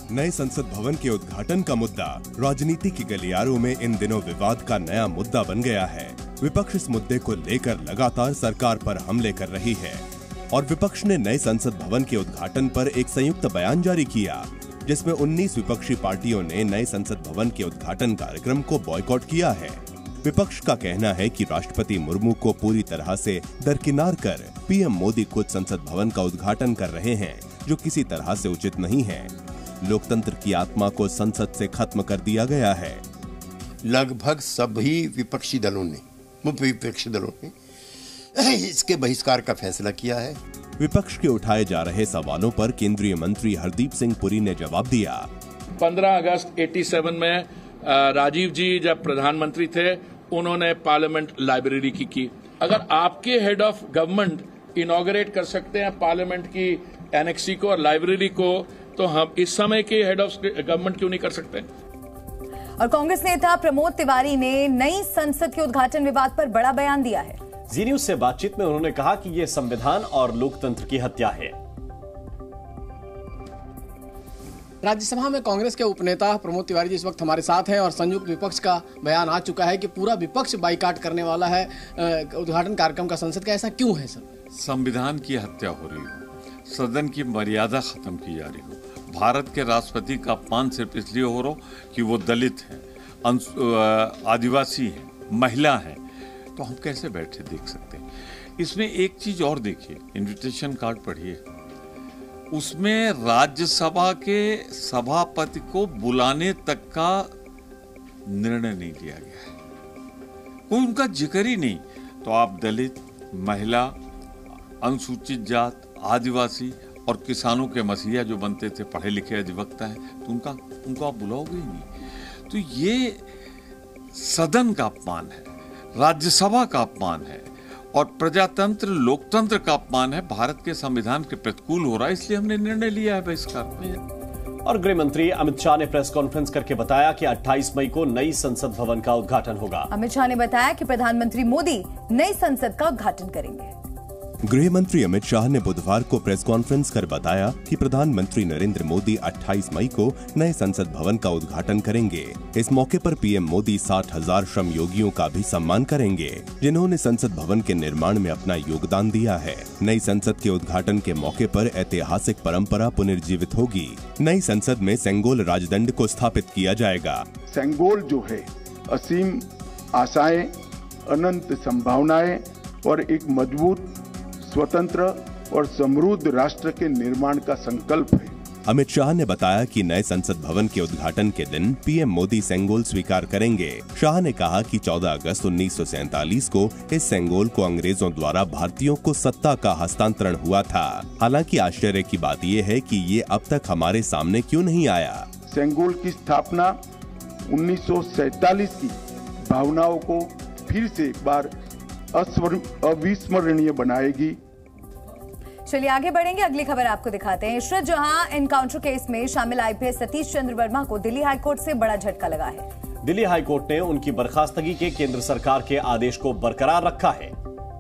नए संसद भवन के उद्घाटन का मुद्दा राजनीति के गलियारों में इन दिनों विवाद का नया मुद्दा बन गया है। विपक्ष इस मुद्दे को लेकर लगातार सरकार पर हमले कर रही है और विपक्ष ने नए संसद भवन के उद्घाटन पर एक संयुक्त बयान जारी किया, जिसमें 19 विपक्षी पार्टियों ने नए संसद भवन के उद्घाटन कार्यक्रम को बॉयकॉट किया है। विपक्ष का कहना है कि राष्ट्रपति मुर्मू को पूरी तरह से दरकिनार कर पीएम मोदी खुद संसद भवन का उद्घाटन कर रहे हैं, जो किसी तरह से उचित नहीं है। लोकतंत्र की आत्मा को संसद से खत्म कर दिया गया है। लगभग सभी विपक्षी दलों ने इसके बहिष्कार का फैसला किया है। विपक्ष के उठाए जा रहे सवालों पर केंद्रीय मंत्री हरदीप सिंह पुरी ने जवाब दिया। 15 अगस्त 87 में राजीव जी जब प्रधानमंत्री थे, उन्होंने पार्लियामेंट लाइब्रेरी की। अगर आपके हेड ऑफ गवर्नमेंट इनॉग्रेट कर सकते हैं पार्लियामेंट की एनेक्सी को और लाइब्रेरी को, तो हम इस समय के हेड ऑफ गवर्नमेंट क्यों नहीं कर सकते? और कांग्रेस नेता प्रमोद तिवारी ने नई संसद के उद्घाटन विवाद पर बड़ा बयान दिया है। जी न्यूज से बातचीत में उन्होंने कहा कि ये संविधान और लोकतंत्र की हत्या है। राज्यसभा में कांग्रेस के उपनेता प्रमोद तिवारी जी इस वक्त हमारे साथ हैं और संयुक्त विपक्ष का बयान आ चुका है कि पूरा विपक्ष बाइकाट करने वाला है उद्घाटन कार्यक्रम का संसद का। ऐसा क्यों है सर? संविधान की हत्या हो रही हो, सदन की मर्यादा खत्म की जा रही हो, भारत के राष्ट्रपति का अपमान सिर्फ इसलिए हो रहा हो कि वो दलित है, आदिवासी है, महिला है, तो हम कैसे बैठे देख सकते हैं? इसमें एक चीज और देखिए, इनविटेशन कार्ड पढ़िए, उसमें राज्यसभा के सभापति को बुलाने तक का निर्णय नहीं लिया गया है, कोई उनका जिक्र ही नहीं। तो आप दलित, महिला, अनुसूचित जात, आदिवासी और किसानों के मसीहा जो बनते थे, पढ़े लिखे अधिवक्ता हैं, तो उनको आप बुलाओगे ही नहीं। तो ये सदन का अपमान है, राज्यसभा का अपमान है और प्रजातंत्र लोकतंत्र का अपमान है, भारत के संविधान के प्रतिकूल हो रहा है, इसलिए हमने निर्णय लिया है बहिष्कार। और गृह मंत्री अमित शाह ने प्रेस कॉन्फ्रेंस करके बताया कि 28 मई को नई संसद भवन का उद्घाटन होगा। अमित शाह ने बताया कि प्रधानमंत्री मोदी नई संसद का उद्घाटन करेंगे। गृह मंत्री अमित शाह ने बुधवार को प्रेस कॉन्फ्रेंस कर बताया कि प्रधानमंत्री नरेंद्र मोदी 28 मई को नए संसद भवन का उद्घाटन करेंगे। इस मौके पर पीएम मोदी 60,000 श्रम योगियों का भी सम्मान करेंगे, जिन्होंने संसद भवन के निर्माण में अपना योगदान दिया है। नई संसद के उद्घाटन के मौके पर ऐतिहासिक परंपरा पुनर्जीवित होगी। नई संसद में सेंगोल राजदंड को स्थापित किया जाएगा। सेंगोल जो है असीम आशाएं, अनंत संभावनाएं और एक मजबूत, स्वतंत्र और समृद्ध राष्ट्र के निर्माण का संकल्प है। अमित शाह ने बताया कि नए संसद भवन के उद्घाटन के दिन पीएम मोदी सेंगोल स्वीकार करेंगे। शाह ने कहा कि 14 अगस्त 1947 को इस सेंगोल को अंग्रेजों द्वारा भारतीयों को सत्ता का हस्तांतरण हुआ था। हालांकि आश्चर्य की बात यह है कि ये अब तक हमारे सामने क्यों नहीं आया। सेंगोल की स्थापना 1947 की भावनाओं को फिर से एक बार अविस्मरणीय बनाएगी। चलिए आगे बढ़ेंगे, अगली खबर आपको दिखाते हैं। इशरत जहां एनकाउंटर केस में शामिल आईपीएस सतीश चंद्र वर्मा को दिल्ली हाईकोर्ट से बड़ा झटका लगा है। दिल्ली हाईकोर्ट ने उनकी बर्खास्तगी के केंद्र सरकार के आदेश को बरकरार रखा है।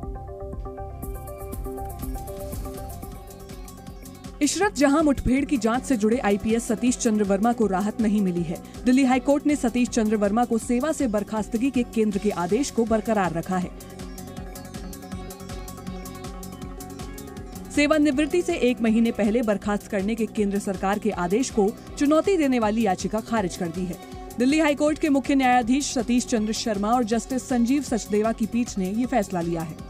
इशरत जहां मुठभेड़ की जांच से जुड़े आईपीएस सतीश चंद्र वर्मा को राहत नहीं मिली है, दिल्ली हाईकोर्ट ने सतीश चंद्र वर्मा को सेवा से बर्खास्तगी के केंद्र के आदेश को बरकरार रखा है। सेवानिवृत्ति से 1 महीने पहले बर्खास्त करने के केंद्र सरकार के आदेश को चुनौती देने वाली याचिका खारिज कर दी है। दिल्ली हाईकोर्ट के मुख्य न्यायाधीश सतीश चंद्र शर्मा और जस्टिस संजीव सचदेवा की पीठ ने ये फैसला लिया है।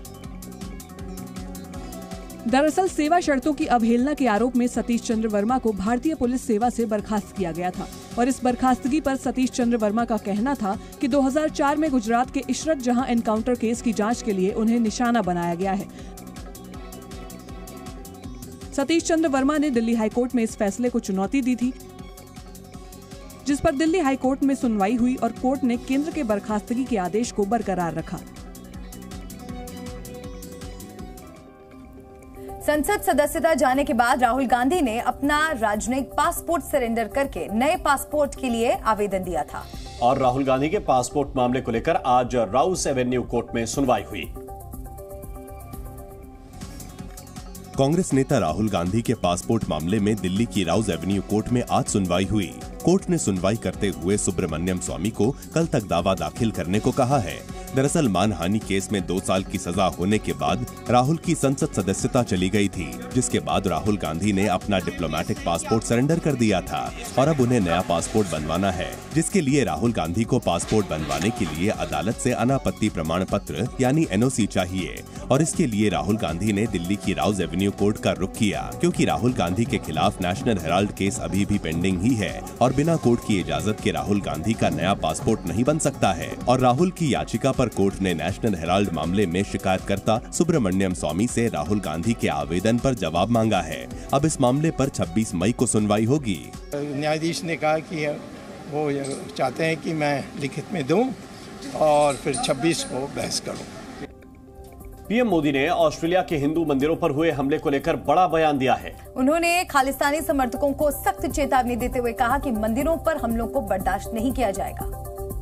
दरअसल सेवा शर्तों की अवहेलना के आरोप में सतीश चंद्र वर्मा को भारतीय पुलिस सेवा से बर्खास्त किया गया था और इस बर्खास्तगी पर सतीश चंद्र वर्मा का कहना था कि 2004 में गुजरात के इशरत जहां एनकाउंटर केस की जांच के लिए उन्हें निशाना बनाया गया है। सतीश चंद्र वर्मा ने दिल्ली हाईकोर्ट में इस फैसले को चुनौती दी थी, जिस पर दिल्ली हाईकोर्ट में सुनवाई हुई और कोर्ट ने केंद्र के बर्खास्तगी के आदेश को बरकरार रखा। संसद सदस्यता जाने के बाद राहुल गांधी ने अपना राजनयिक पासपोर्ट सरेंडर करके नए पासपोर्ट के लिए आवेदन दिया था और राहुल गांधी के पासपोर्ट मामले को लेकर आज राउस एवेन्यू कोर्ट में सुनवाई हुई। कांग्रेस नेता राहुल गांधी के पासपोर्ट मामले में दिल्ली की राउज एवेन्यू कोर्ट में आज सुनवाई हुई। कोर्ट ने सुनवाई करते हुए सुब्रमण्यम स्वामी को कल तक दावा दाखिल करने को कहा है। दरअसल मानहानि केस में 2 साल की सजा होने के बाद राहुल की संसद सदस्यता चली गई थी, जिसके बाद राहुल गांधी ने अपना डिप्लोमेटिक पासपोर्ट सरेंडर कर दिया था और अब उन्हें नया पासपोर्ट बनवाना है, जिसके लिए राहुल गांधी को पासपोर्ट बनवाने के लिए अदालत से अनापत्ति प्रमाण पत्र यानी NOC चाहिए। और इसके लिए राहुल गांधी ने दिल्ली की राउज एवेन्यू कोर्ट का रुख किया, क्योंकि राहुल गांधी के खिलाफ नेशनल हेराल्ड केस अभी भी पेंडिंग ही है और बिना कोर्ट की इजाजत के राहुल गांधी का नया पासपोर्ट नहीं बन सकता है। और राहुल की याचिका पर कोर्ट ने नेशनल हेराल्ड मामले में शिकायतकर्ता सुब्रमण्यम स्वामी से राहुल गांधी के आवेदन पर जवाब मांगा है। अब इस मामले पर 26 मई को सुनवाई होगी। न्यायाधीश ने कहा कि वो चाहते हैं कि मैं लिखित में दूं और फिर 26 को बहस करूं। पीएम मोदी ने ऑस्ट्रेलिया के हिंदू मंदिरों पर हुए हमले को लेकर बड़ा बयान दिया है। उन्होंने खालिस्तानी समर्थकों को सख्त चेतावनी देते हुए कहा कि मंदिरों पर हमलों को बर्दाश्त नहीं किया जाएगा।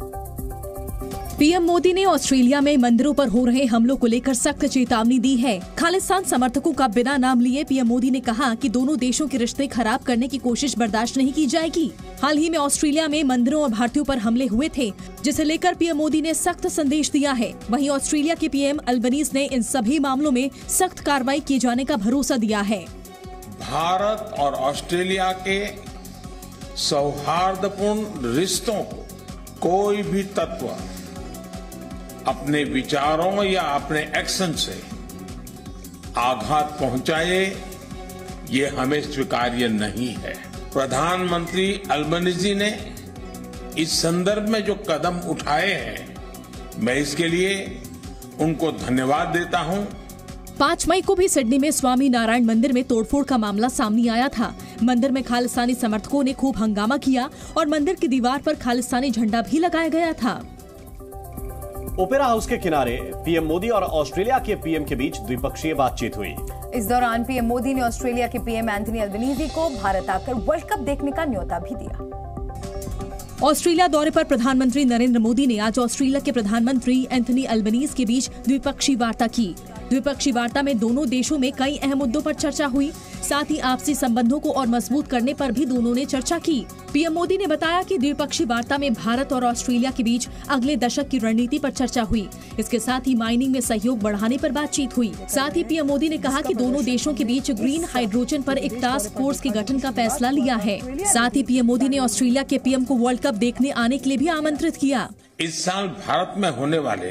पीएम मोदी ने ऑस्ट्रेलिया में मंदिरों पर हो रहे हमलों को लेकर सख्त चेतावनी दी है। खालिस्तान समर्थकों का बिना नाम लिए पीएम मोदी ने कहा कि दोनों देशों के रिश्ते खराब करने की कोशिश बर्दाश्त नहीं की जाएगी। हाल ही में ऑस्ट्रेलिया में मंदिरों और भारतीयों पर हमले हुए थे, जिसे लेकर पीएम मोदी ने सख्त संदेश दिया है। वहीं ऑस्ट्रेलिया के पीएम अल्बनीज ने इन सभी मामलों में सख्त कार्रवाई किए जाने का भरोसा दिया है। भारत और ऑस्ट्रेलिया के सौहार्दपूर्ण रिश्तों को कोई भी तत्व अपने विचारों या अपने एक्शन से आघात पहुंचाए, ये हमें स्वीकार्य नहीं है। प्रधानमंत्री अल्बनीजी ने इस संदर्भ में जो कदम उठाए हैं, मैं इसके लिए उनको धन्यवाद देता हूं। 5 मई को भी सिडनी में स्वामी नारायण मंदिर में तोड़फोड़ का मामला सामने आया था। मंदिर में खालिस्तानी समर्थकों ने खूब हंगामा किया और मंदिर की दीवार पर खालिस्तानी झंडा भी लगाया गया था। ओपेरा हाउस के किनारे पीएम मोदी और ऑस्ट्रेलिया के पीएम के बीच द्विपक्षीय बातचीत हुई। इस दौरान पीएम मोदी ने ऑस्ट्रेलिया के पीएम एंथनी अल्बनीजी को भारत आकर वर्ल्ड कप देखने का न्योता भी दिया। ऑस्ट्रेलिया दौरे पर प्रधानमंत्री नरेंद्र मोदी ने आज ऑस्ट्रेलिया के प्रधानमंत्री एंथनी अल्बनीज के बीच द्विपक्षीय वार्ता की। द्विपक्षीय वार्ता में दोनों देशों में कई अहम मुद्दों पर चर्चा हुई। साथ ही आपसी संबंधों को और मजबूत करने पर भी दोनों ने चर्चा की। पीएम मोदी ने बताया कि द्विपक्षीय वार्ता में भारत और ऑस्ट्रेलिया के बीच अगले दशक की रणनीति पर चर्चा हुई। इसके साथ ही माइनिंग में सहयोग बढ़ाने पर बातचीत हुई। साथ ही पीएम मोदी ने कहा कि दोनों देशों के बीच ग्रीन हाइड्रोजन पर एक टास्क फोर्स के गठन का फैसला लिया है। साथ ही पीएम मोदी ने ऑस्ट्रेलिया के पीएम को वर्ल्ड कप देखने आने के लिए भी आमंत्रित किया। इस साल भारत में होने वाले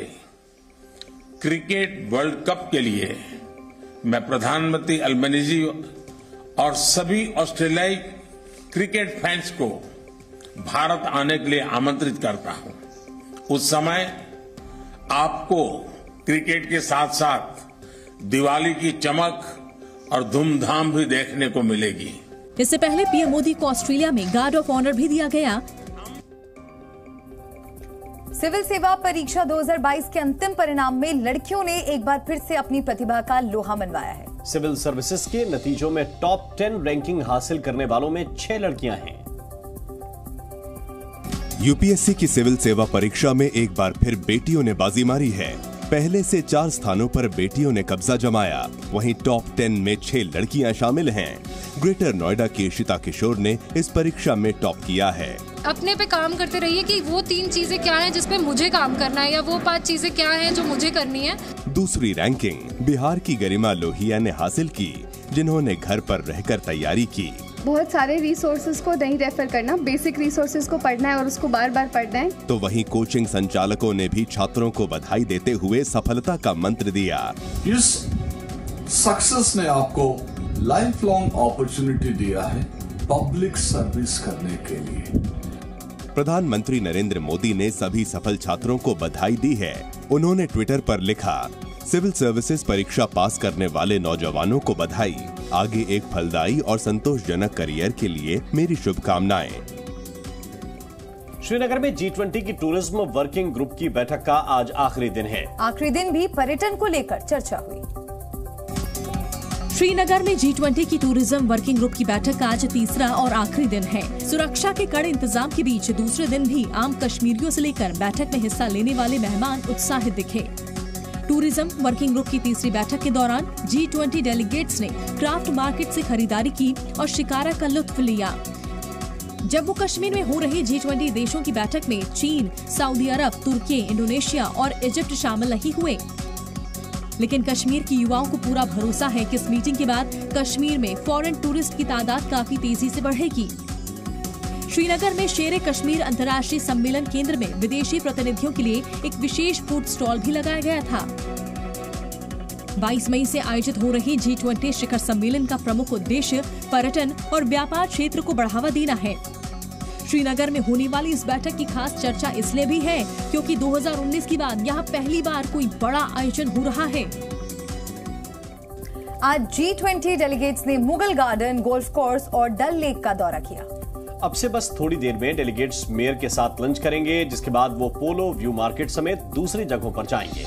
क्रिकेट वर्ल्ड कप के लिए मैं प्रधानमंत्री अल्बनीजी और सभी ऑस्ट्रेलियाई क्रिकेट फैंस को भारत आने के लिए आमंत्रित करता हूं। उस समय आपको क्रिकेट के साथ साथ दिवाली की चमक और धूमधाम भी देखने को मिलेगी। इससे पहले पीएम मोदी को ऑस्ट्रेलिया में गार्ड ऑफ ऑनर भी दिया गया। सिविल सेवा परीक्षा 2022 के अंतिम परिणाम में लड़कियों ने एक बार फिर से अपनी प्रतिभा का लोहा मनवाया है। सिविल सर्विसेज के नतीजों में टॉप 10 रैंकिंग हासिल करने वालों में 6 लड़कियां हैं। यूपीएससी की सिविल सेवा परीक्षा में एक बार फिर बेटियों ने बाजी मारी है। पहले से 4 स्थानों पर बेटियों ने कब्जा जमाया। वहीं टॉप 10 में 6 लड़कियां शामिल हैं। ग्रेटर नोएडा की इशिता किशोर ने इस परीक्षा में टॉप किया है। अपने पे काम करते रहिए कि वो 3 चीजें क्या हैं जिस पे मुझे काम करना है, या वो 5 चीजें क्या हैं जो मुझे करनी है। दूसरी रैंकिंग बिहार की गरिमा लोहिया ने हासिल की, जिन्होंने घर पर रहकर तैयारी की। बहुत सारे रिसोर्सेज को नहीं रेफर करना, बेसिक रिसोर्सेज को पढ़ना है और उसको बार बार पढ़ना है। तो वहीं कोचिंग संचालकों ने भी छात्रों को बधाई देते हुए सफलता का मंत्र दिया। इस सक्सेस ने आपको लाइफ लॉन्ग अपॉर्चुनिटी दिया है पब्लिक सर्विस करने के लिए। प्रधानमंत्री नरेंद्र मोदी ने सभी सफल छात्रों को बधाई दी है। उन्होंने ट्विटर पर लिखा, सिविल सर्विसेज परीक्षा पास करने वाले नौजवानों को बधाई। आगे एक फलदायी और संतोषजनक करियर के लिए मेरी शुभकामनाएं। श्रीनगर में G20 की टूरिज्म वर्किंग ग्रुप की बैठक का आज आखिरी दिन है। आखिरी दिन भी पर्यटन को लेकर चर्चा हुई। श्रीनगर में G20 की टूरिज्म वर्किंग ग्रुप की बैठक आज तीसरा और आखिरी दिन है। सुरक्षा के कड़े इंतजाम के बीच दूसरे दिन भी आम कश्मीरियों से लेकर बैठक में हिस्सा लेने वाले मेहमान उत्साहित दिखे। टूरिज्म वर्किंग ग्रुप की तीसरी बैठक के दौरान G20 डेलीगेट्स ने क्राफ्ट मार्केट से खरीदारी की और शिकारा का लुत्फ लिया। जम्मू कश्मीर में हो रही G20 देशों की बैठक में चीन, सऊदी अरब, तुर्की, इंडोनेशिया और इजिप्ट शामिल नहीं हुए, लेकिन कश्मीर की युवाओं को पूरा भरोसा है कि इस मीटिंग के बाद कश्मीर में फॉरेन टूरिस्ट की तादाद काफी तेजी से बढ़ेगी। श्रीनगर में शेरे कश्मीर अंतर्राष्ट्रीय सम्मेलन केंद्र में विदेशी प्रतिनिधियों के लिए एक विशेष फूड स्टॉल भी लगाया गया था। 22 मई से आयोजित हो रही G20 शिखर सम्मेलन का प्रमुख उद्देश्य पर्यटन और व्यापार क्षेत्र को बढ़ावा देना है। श्रीनगर में होने वाली इस बैठक की खास चर्चा इसलिए भी है क्योंकि 2019 के बाद यहाँ पहली बार कोई बड़ा आयोजन हो रहा है। आज G20 डेलीगेट्स ने मुगल गार्डन, गोल्फ कोर्स और डल लेक का दौरा किया। अब से बस थोड़ी देर में डेलीगेट्स मेयर के साथ लंच करेंगे, जिसके बाद वो पोलो व्यू मार्केट समेत दूसरी जगहों पर जाएंगे।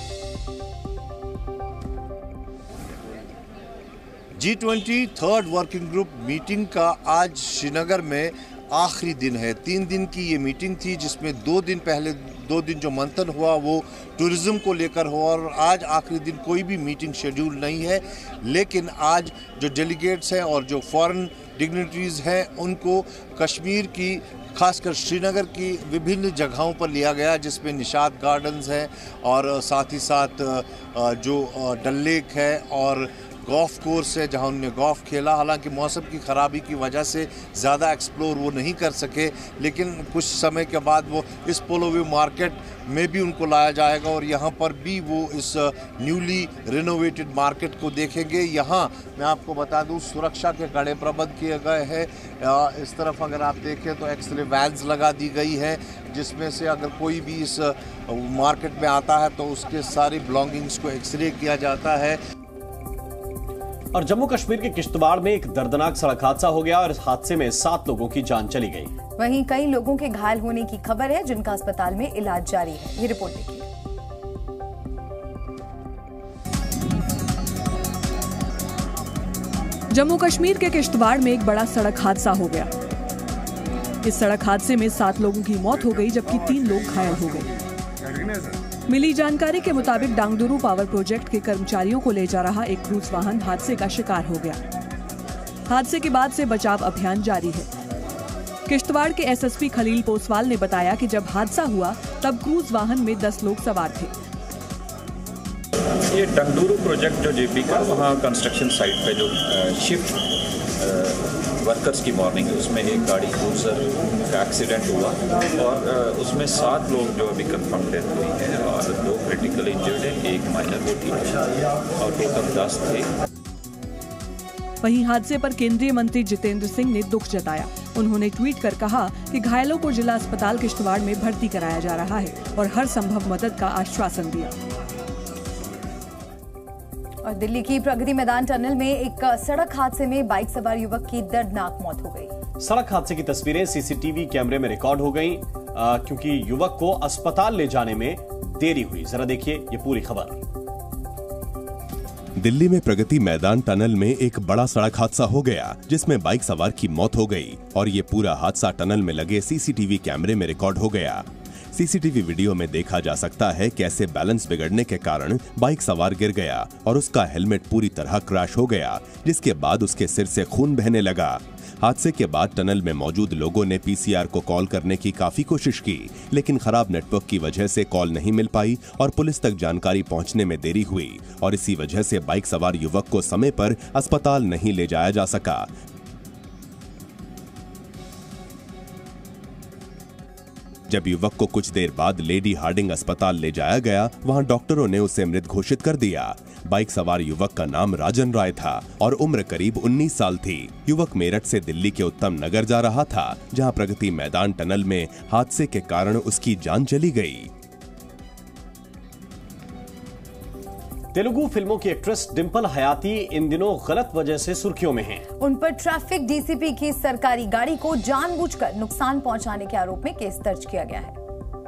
G20 third working group meeting का आज श्रीनगर में आखिरी दिन है। 3 दिन की ये मीटिंग थी, जिसमें 2 दिन पहले 2 दिन जो मंथन हुआ वो टूरिज्म को लेकर हुआ और आज आखिरी दिन कोई भी मीटिंग शेड्यूल नहीं है। लेकिन आज जो डेलीगेट्स हैं और जो फॉरेन डिग्निटरीज हैं उनको कश्मीर की, खासकर श्रीनगर की विभिन्न जगहों पर लिया गया, जिसमें निशात गार्डन्स हैं और साथ ही साथ जो डल लेक है और गोल्फ कोर्स है जहां उन्होंने गोल्फ खेला। हालांकि मौसम की ख़राबी की वजह से ज़्यादा एक्सप्लोर वो नहीं कर सके, लेकिन कुछ समय के बाद वो इस पोलो व्यू मार्केट में भी उनको लाया जाएगा और यहाँ पर भी वो इस न्यूली रिनोवेटेड मार्केट को देखेंगे। यहाँ मैं आपको बता दूँ सुरक्षा के कड़े प्रबंध किए गए हैं। इस तरफ अगर आप देखें तो एक्सरे वैन्स लगा दी गई है, जिसमें से अगर कोई भी इस मार्केट में आता है तो उसके सारी बिलोंगिंग्स को एक्सरे किया जाता है। और जम्मू कश्मीर के किश्तवाड़ में एक दर्दनाक सड़क हादसा हो गया और इस हादसे में 7 लोगों की जान चली गई। वहीं कई लोगों के घायल होने की खबर है, जिनका अस्पताल में इलाज जारी है। ये रिपोर्ट देखिए। जम्मू कश्मीर के किश्तवाड़ में एक बड़ा सड़क हादसा हो गया। इस सड़क हादसे में 7 लोगों की मौत हो गई, जबकि 3 लोग घायल हो गए। मिली जानकारी के मुताबिक डांगडुरू पावर प्रोजेक्ट के कर्मचारियों को ले जा रहा एक क्रूज वाहन हादसे का शिकार हो गया। हादसे के बाद से बचाव अभियान जारी है। किश्तवाड़ के एसएसपी खलील पोसवाल ने बताया कि जब हादसा हुआ तब क्रूज वाहन में 10 लोग सवार थे। ये डांगडुरू प्रोजेक्ट जो जेपी का, वहाँ कंस्ट्रक्शन साइट पे जो शिफ्ट वर्कर्स की मॉर्निंग है, उसमें एक गाड़ी क्रूजर का एक्सीडेंट हुआ और उसमें 7 लोग जो अभी कंफर्म डेथ हुई है और 2 क्रिटिकल इंजर्ड है, 1 माइनर वो ठीक है और टोटल 10 थे। वहीं हादसे पर केंद्रीय मंत्री जितेंद्र सिंह ने दुख जताया। उन्होंने ट्वीट कर कहा कि घायलों को जिला अस्पताल किश्तवाड़ में भर्ती कराया जा रहा है और हर संभव मदद का आश्वासन दिया। और दिल्ली की प्रगति मैदान टनल में एक सड़क हादसे में बाइक सवार युवक की दर्दनाक मौत हो गई। सड़क हादसे की तस्वीरें सीसीटीवी कैमरे में रिकॉर्ड हो गईं, क्योंकि युवक को अस्पताल ले जाने में देरी हुई। जरा देखिए ये पूरी खबर। दिल्ली में प्रगति मैदान टनल में एक बड़ा सड़क हादसा हो गया, जिसमें बाइक सवार की मौत हो गई और ये पूरा हादसा टनल में लगे सीसीटीवी कैमरे में रिकॉर्ड हो गया। सीसीटीवी वीडियो में देखा जा सकता है कैसे बैलेंस बिगड़ने के कारण बाइक सवार गिर गया और उसका हेलमेट पूरी तरह क्रैश हो गया, जिसके बाद उसके सिर से खून बहने लगा। हादसे के बाद टनल में मौजूद लोगों ने पीसीआर को कॉल करने की काफी कोशिश की, लेकिन खराब नेटवर्क की वजह से कॉल नहीं मिल पाई और पुलिस तक जानकारी पहुंचने में देरी हुई और इसी वजह से बाइक सवार युवक को समय पर अस्पताल नहीं ले जाया जा सका। जब युवक को कुछ देर बाद लेडी हार्डिंग अस्पताल ले जाया गया, वहां डॉक्टरों ने उसे मृत घोषित कर दिया। बाइक सवार युवक का नाम राजन राय था और उम्र करीब 19 साल थी। युवक मेरठ से दिल्ली के उत्तम नगर जा रहा था, जहां प्रगति मैदान टनल में हादसे के कारण उसकी जान चली गई। तेलुगु फिल्मों की एक्ट्रेस डिंपल हयाती इन दिनों गलत वजह से सुर्खियों में हैं। उन पर ट्रैफिक डीसीपी की सरकारी गाड़ी को जानबूझकर नुकसान पहुंचाने के आरोप में केस दर्ज किया गया है।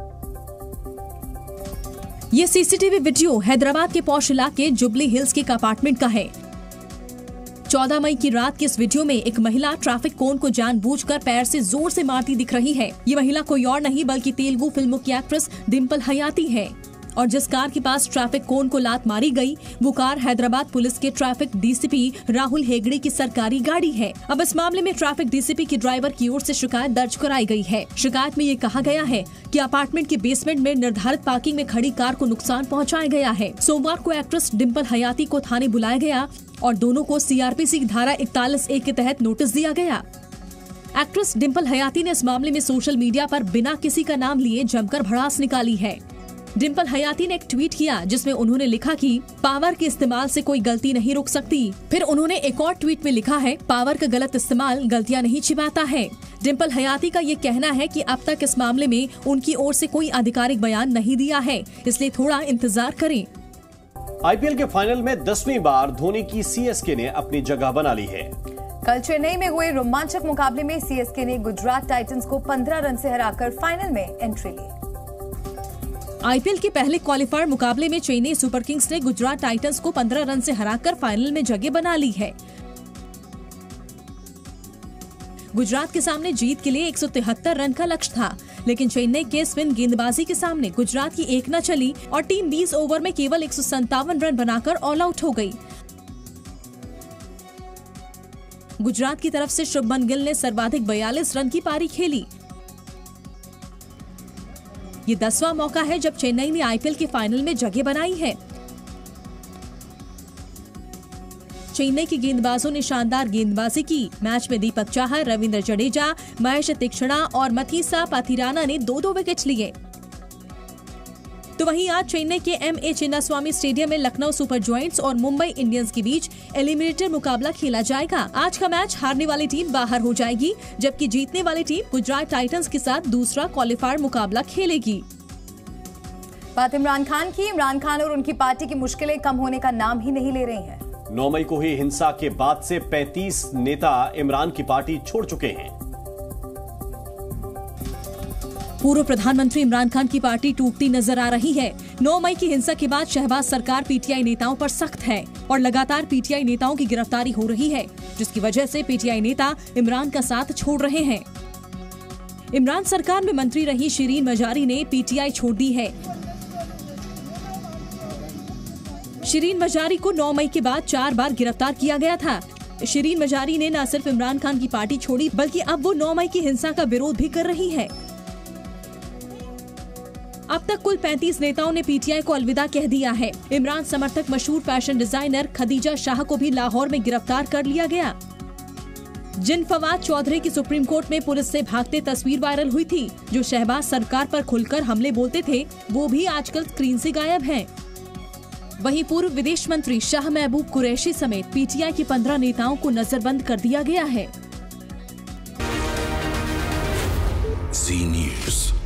ये सीसीटीवी वीडियो हैदराबाद के पॉश इलाके जुबली हिल्स के एक अपार्टमेंट का है। 14 मई की रात के इस वीडियो में एक महिला ट्रैफिक कोन को जानबूझकर पैर से जोर से मारती दिख रही है। ये महिला कोई और नहीं बल्कि तेलुगु फिल्मों की एक्ट्रेस डिंपल हयाती है। और जिस कार के पास ट्रैफिक कोन को लात मारी गई, वो कार हैदराबाद पुलिस के ट्रैफिक डीसीपी राहुल हेगड़े की सरकारी गाड़ी है। अब इस मामले में ट्रैफिक डीसीपी की ड्राइवर की ओर से शिकायत दर्ज कराई गई है। शिकायत में ये कहा गया है कि अपार्टमेंट के बेसमेंट में निर्धारित पार्किंग में खड़ी कार को नुकसान पहुँचाया गया है। सोमवार को एक्ट्रेस डिम्पल हयाती को थाने बुलाया गया और दोनों को सीआरपीसी की धारा 41A के तहत नोटिस दिया गया। एक्ट्रेस डिम्पल हयाती ने इस मामले में सोशल मीडिया पर बिना किसी का नाम लिए जमकर भड़ास निकाली है। डिम्पल हयाती ने एक ट्वीट किया जिसमें उन्होंने लिखा कि पावर के इस्तेमाल से कोई गलती नहीं रुक सकती। फिर उन्होंने एक और ट्वीट में लिखा है, पावर का गलत इस्तेमाल गलतियां नहीं छिपाता है। डिम्पल हयाती का ये कहना है कि अब तक इस मामले में उनकी ओर से कोई आधिकारिक बयान नहीं दिया है, इसलिए थोड़ा इंतजार करें। आईपीएल के फाइनल में 10वीं बार धोनी की सीएसके ने अपनी जगह बना ली है। कल चेन्नई में हुए रोमांचक मुकाबले में सीएसके ने गुजरात टाइटंस को 15 रन से हराकर फाइनल में एंट्री ली। आईपीएल के पहले क्वालिफायर मुकाबले में चेन्नई सुपर किंग्स ने गुजरात टाइटंस को 15 रन से हराकर फाइनल में जगह बना ली है। गुजरात के सामने जीत के लिए 173 रन का लक्ष्य था, लेकिन चेन्नई के स्पिन गेंदबाजी के सामने गुजरात की एक न चली और टीम 20 ओवर में केवल 157 रन बनाकर ऑल आउट हो गई। गुजरात की तरफ से शुभमन गिल ने सर्वाधिक 42 रन की पारी खेली। ये 10वां मौका है जब चेन्नई ने आईपीएल के फाइनल में जगह बनाई है। चेन्नई के गेंदबाजों ने शानदार गेंदबाजी की। मैच में दीपक चाहर, रविंद्र जडेजा, महेश तीक्षणा और मथीसा पाथिराना ने 2-2 विकेट लिए। तो वहीं आज चेन्नई के M.A. चिन्नास्वामी स्टेडियम में लखनऊ सुपर जॉयंट्स और मुंबई इंडियंस के बीच एलिमिनेटर मुकाबला खेला जाएगा। आज का मैच हारने वाली टीम बाहर हो जाएगी, जबकि जीतने वाली टीम गुजरात टाइटंस के साथ दूसरा क्वालिफायर मुकाबला खेलेगी। बात इमरान खान की। इमरान खान और उनकी पार्टी की मुश्किलें कम होने का नाम ही नहीं ले रही हैं। 9 मई को हुई हिंसा के बाद से 35 नेता इमरान की पार्टी छोड़ चुके हैं। पूर्व प्रधानमंत्री इमरान खान की पार्टी टूटती नजर आ रही है। 9 मई की हिंसा के बाद शहबाज सरकार पीटीआई नेताओं पर सख्त है और लगातार पीटीआई नेताओं की गिरफ्तारी हो रही है, जिसकी वजह से पीटीआई नेता इमरान का साथ छोड़ रहे हैं। इमरान सरकार में मंत्री रही शिरीन मजारी ने पीटीआई छोड़ दी है। शिरीन मजारी को 9 मई के बाद 4 बार गिरफ्तार किया गया था। शिरीन मजारी ने न सिर्फ इमरान खान की पार्टी छोड़ी, बल्कि अब वो 9 मई की हिंसा का विरोध भी कर रही है। अब तक कुल 35 नेताओं ने पीटीआई को अलविदा कह दिया है। इमरान समर्थक मशहूर फैशन डिजाइनर खदीजा शाह को भी लाहौर में गिरफ्तार कर लिया गया। जिन फवाद चौधरी की सुप्रीम कोर्ट में पुलिस से भागते तस्वीर वायरल हुई थी, जो शहबाज सरकार पर खुलकर हमले बोलते थे, वो भी आजकल स्क्रीन से गायब हैं। वहीं पूर्व विदेश मंत्री शाह महबूब कुरैशी समेत पीटीआई के 15 नेताओं को नजरबंद कर दिया गया है। Zee News।